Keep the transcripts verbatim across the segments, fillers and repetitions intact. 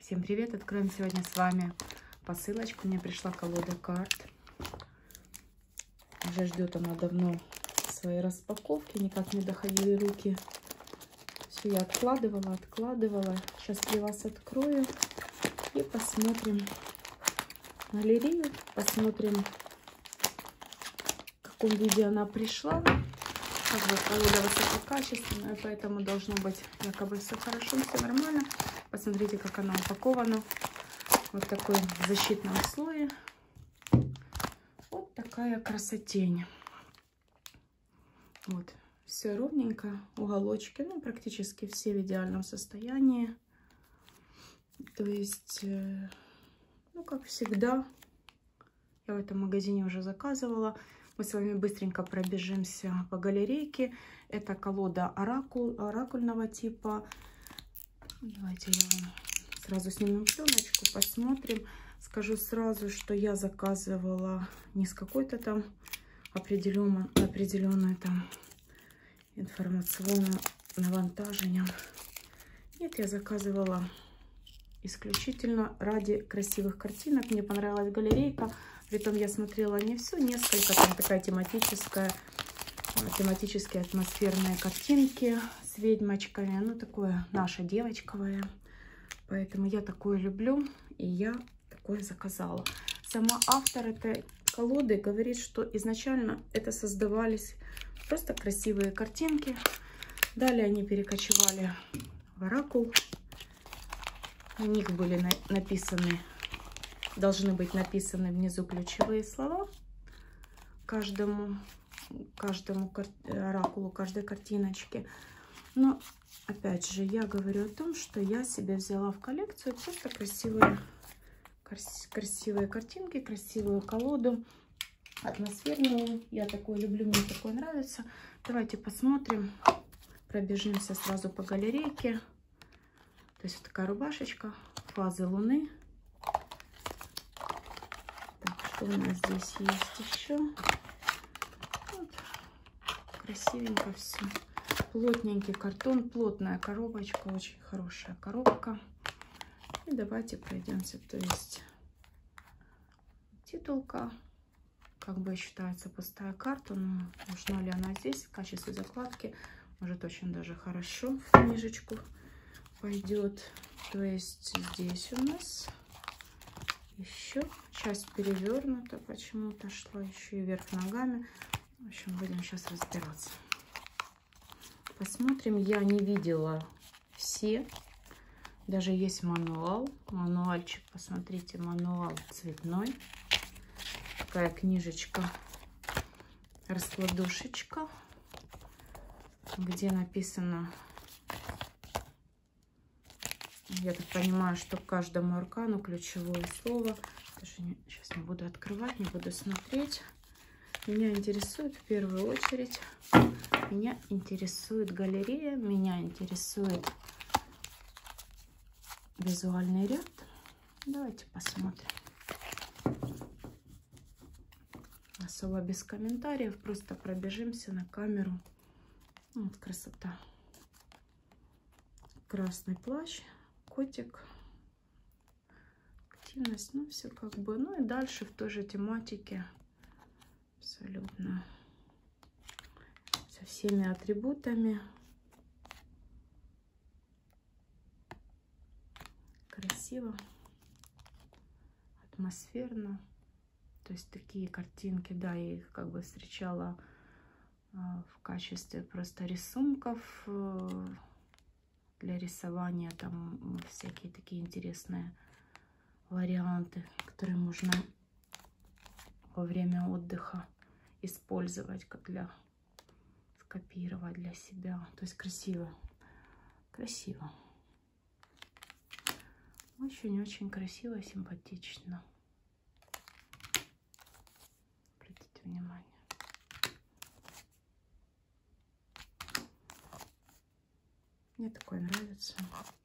Всем привет! Откроем сегодня с вами посылочку. Мне пришла колода карт. Уже ждет она давно своей распаковки. Никак не доходили руки. Все я откладывала, откладывала. Сейчас для вас открою и посмотрим галерею. Посмотрим, в каком виде она пришла. Как бы колода высококачественная, поэтому должно быть якобы все хорошо, все нормально. Посмотрите, как она упакована. Вот такой в защитном слое. Вот такая красотень. Вот, все ровненько. Уголочки, ну, практически все в идеальном состоянии. То есть, ну, как всегда, я в этом магазине уже заказывала. Мы с вами быстренько пробежимся по галерейке. Это колода оракул, оракульного типа. Давайте я вам сразу снимем пленочку, посмотрим. Скажу сразу, что я заказывала не с какой-то там определенной, определенной там информационным навантажением. Нет, я заказывала исключительно ради красивых картинок. Мне понравилась галерейка. Притом я смотрела не все, несколько, там такая тематическая, тематические атмосферные картинки с ведьмочками. Ну, такое наше девочковое. Поэтому я такое люблю, и я такое заказала. Сама автор этой колоды говорит, что изначально это создавались просто красивые картинки. Далее они перекочевали в оракул. У них были на написаны, должны быть написаны внизу ключевые слова каждому, каждому оракулу, каждой картиночке. Но опять же, я говорю о том, что я себе взяла в коллекцию просто красивые, красивые картинки, красивую колоду, атмосферную. Я такое люблю, мне такое нравится. Давайте посмотрим, пробежимся сразу по галерейке. То есть вот такая рубашечка, фазы Луны. Так, что у нас здесь есть еще? Вот, красивенько все. Плотненький картон, плотная коробочка, очень хорошая коробка. И давайте пройдемся. То есть титулка, как бы считается пустая карта, но нужна ли она здесь в качестве закладки? Может, очень даже хорошо в книжечку пойдет. То есть здесь у нас еще часть перевернута, почему-то шла еще и вверх ногами. В общем, будем сейчас разбираться. Посмотрим. Я не видела все. Даже есть мануал. Мануальчик, посмотрите, мануал цветной. Такая книжечка, раскладушечка, где написано, я так понимаю, что к каждому аркану ключевое слово. Даже не, сейчас не буду открывать, не буду смотреть. Меня интересует в первую очередь, меня интересует галерея, меня интересует визуальный ряд. Давайте посмотрим. Особо без комментариев, просто пробежимся на камеру. Вот красота. Красный плащ, котик, активность, ну все как бы. Ну и дальше в той же тематике. Абсолютно со всеми атрибутами. Красиво, атмосферно. То есть такие картинки, да, я их как бы встречала а, в качестве просто рисунков а, для рисования. Там всякие такие интересные варианты, которые можно во время отдыха использовать, как для скопировать для себя. То есть красиво, красиво. Очень-очень красиво, симпатично. Обратите внимание. Мне такое нравится.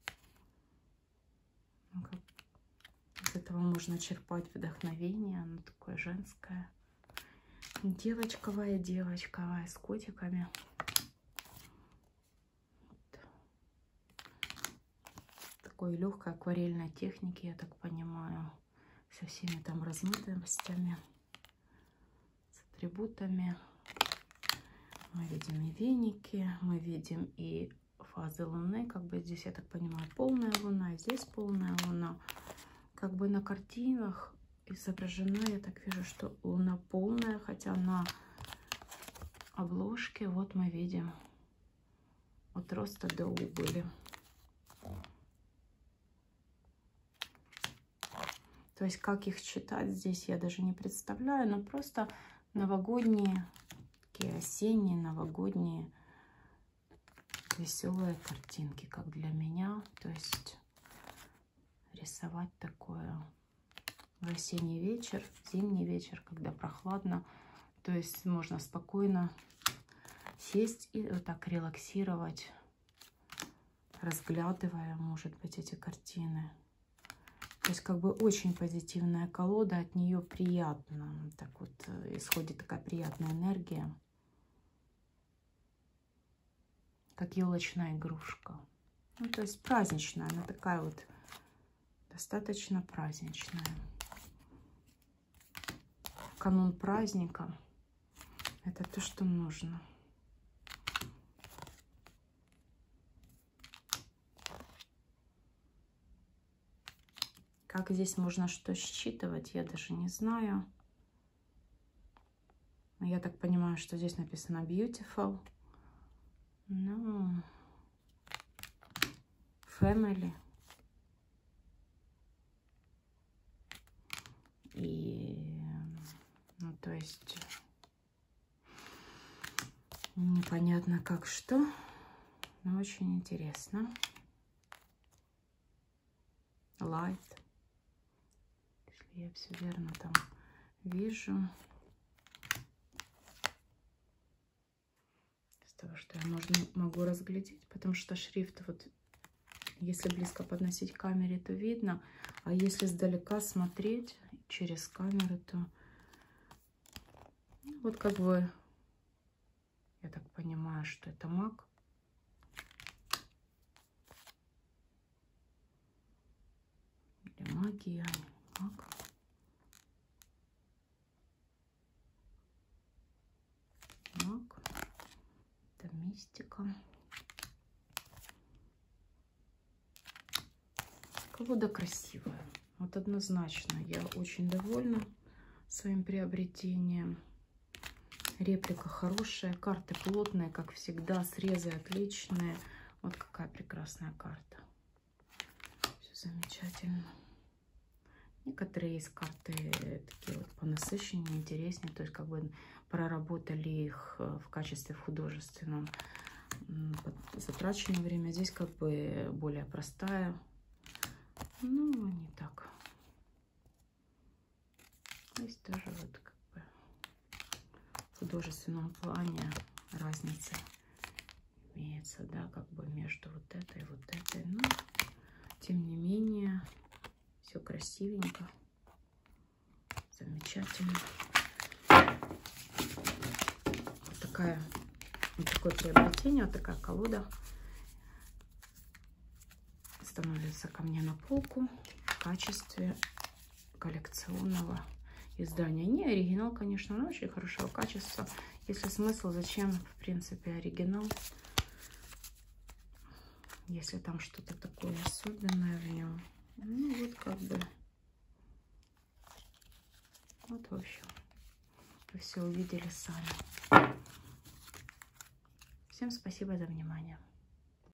Ну, как из этого можно черпать вдохновение. Оно такое женское. Девочковое, девочковое, с котиками. Вот. такой легкой акварельной техники, я так понимаю, со всеми там размытостями, с атрибутами. Мы видим и веники, мы видим и фазы Луны, как бы здесь, я так понимаю, полная Луна, и здесь полная Луна. Как бы на картинах изображена, я так вижу, что Луна полная, хотя на обложке вот мы видим от роста до убыли. То есть как их читать здесь, я даже не представляю, но просто новогодние, такие осенние, новогодние, веселые картинки, как для меня. То есть рисовать такое в осенний вечер, в зимний вечер, когда прохладно. То есть можно спокойно сесть и вот так релаксировать, разглядывая, может быть, эти картины. То есть как бы очень позитивная колода, от нее приятно. Так вот исходит такая приятная энергия. Как елочная игрушка. Ну, то есть праздничная, она такая вот достаточно праздничная. Канун праздника. Это то, что нужно. Как здесь можно что считывать, я даже не знаю. Но я так понимаю, что здесь написано beautiful. Ну, family. И, ну, то есть, непонятно как что, но очень интересно. Light. Если я все верно там вижу. Из того, что я можно, могу разглядеть, потому что шрифт, вот, если близко подносить к камере, то видно, а если сдалека смотреть через камеру, то ну, вот как бы, я так понимаю, что это маг. Или магия, маг. Маг. Это мистика. Колода красивая. Вот однозначно я очень довольна своим приобретением. Реплика хорошая, карты плотные, как всегда, срезы отличные. Вот какая прекрасная карта. Все замечательно. Некоторые из карты такие вот понасыщеннее, интереснее, то есть как бы проработали их в качестве художественном, затраченное время. Здесь как бы более простая, ну не так. Здесь тоже вот как бы в художественном плане разница имеется, да, как бы между вот этой и вот этой, но тем не менее все красивенько, замечательно. Вот такая, вот такое приобретение, вот такая колода становится ко мне на полку в качестве коллекционного издания. Не оригинал, конечно, но очень хорошего качества. Если смысл, зачем, в принципе, оригинал, если там что-то такое особенное в нем. Ну, вот как бы. Вот, в общем, вы все увидели сами. Всем спасибо за внимание.